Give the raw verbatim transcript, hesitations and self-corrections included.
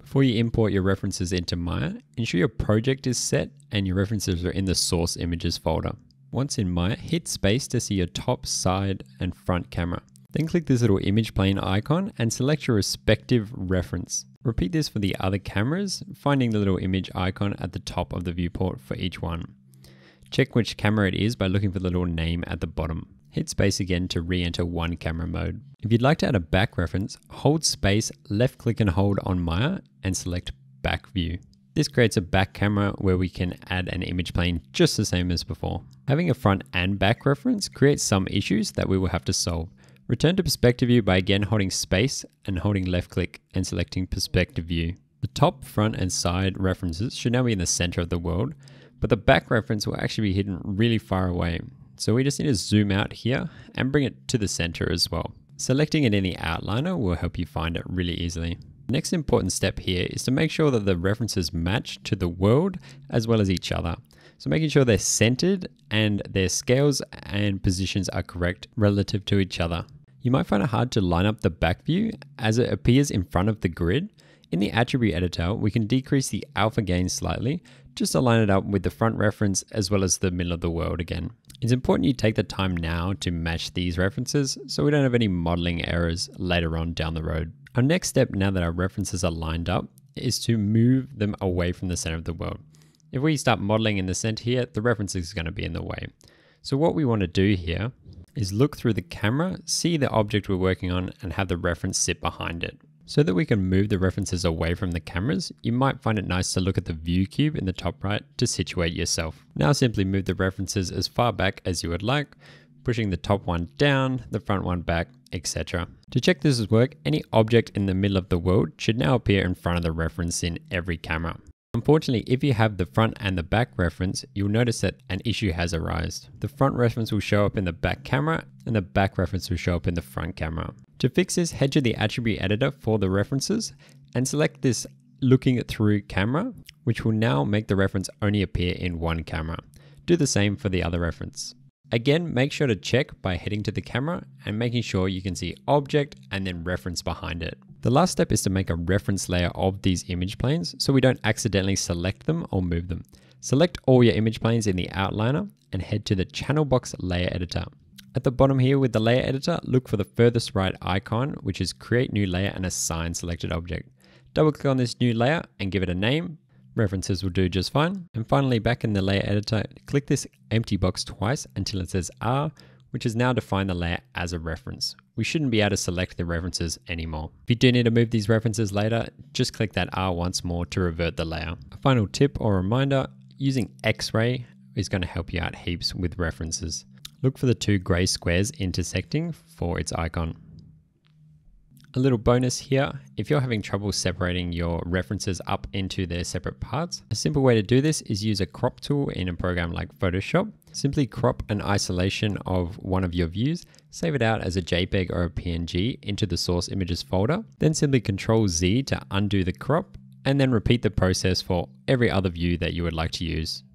Before you import your references into Maya, ensure your project is set and your references are in the source images folder. Once in Maya, hit space to see your top, side, and front camera. Then click this little image plane icon and select your respective reference. Repeat this for the other cameras, finding the little image icon at the top of the viewport for each one. Check which camera it is by looking for the little name at the bottom. Hit space again to re-enter one camera mode. If you'd like to add a back reference, hold space, left click and hold on Maya and select back view. This creates a back camera where we can add an image plane just the same as before. Having a front and back reference creates some issues that we will have to solve. Return to perspective view by again holding space and holding left click and selecting perspective view. The top, front and side references should now be in the center of the world, but the back reference will actually be hidden really far away. So we just need to zoom out here and bring it to the center as well. Selecting it in the outliner will help you find it really easily. The next important step here is to make sure that the references match to the world as well as each other. So making sure they're centered and their scales and positions are correct relative to each other. You might find it hard to line up the back view as it appears in front of the grid. In the attribute editor, we can decrease the alpha gain slightly just to line it up with the front reference as well as the middle of the world again. It's important you take the time now to match these references so we don't have any modeling errors later on down the road. Our next step, now that our references are lined up, is to move them away from the center of the world. If we start modeling in the center here, the reference is going to be in the way. So what we want to do here is look through the camera, see the object we're working on, and have the reference sit behind it. So that we can move the references away from the cameras, you might find it nice to look at the view cube in the top right to situate yourself. Now simply move the references as far back as you would like, pushing the top one down, the front one back, et cetera. To check this is work, any object in the middle of the world should now appear in front of the reference in every camera. Unfortunately, if you have the front and the back reference, you'll notice that an issue has arisen. The front reference will show up in the back camera and the back reference will show up in the front camera. To fix this, head to the attribute editor for the references and select this looking through camera, which will now make the reference only appear in one camera. Do the same for the other reference. Again, make sure to check by heading to the camera and making sure you can see object and then reference behind it. The last step is to make a reference layer of these image planes so we don't accidentally select them or move them. Select all your image planes in the outliner and head to the channel box layer editor. At the bottom here with the layer editor, look for the furthest right icon, which is create new layer and assign selected object. Double click on this new layer and give it a name. References will do just fine. And finally, back in the layer editor, click this empty box twice until it says R, which has now defined the layer as a reference. We shouldn't be able to select the references anymore. If you do need to move these references later, just click that R once more to revert the layer. A final tip or reminder, using X-ray is going to help you out heaps with references. Look for the two gray squares intersecting for its icon. A little bonus here, if you're having trouble separating your references up into their separate parts, a simple way to do this is use a crop tool in a program like Photoshop. Simply crop an isolation of one of your views, save it out as a JPEG or a P N G into the source images folder, then simply control Z to undo the crop, and then repeat the process for every other view that you would like to use.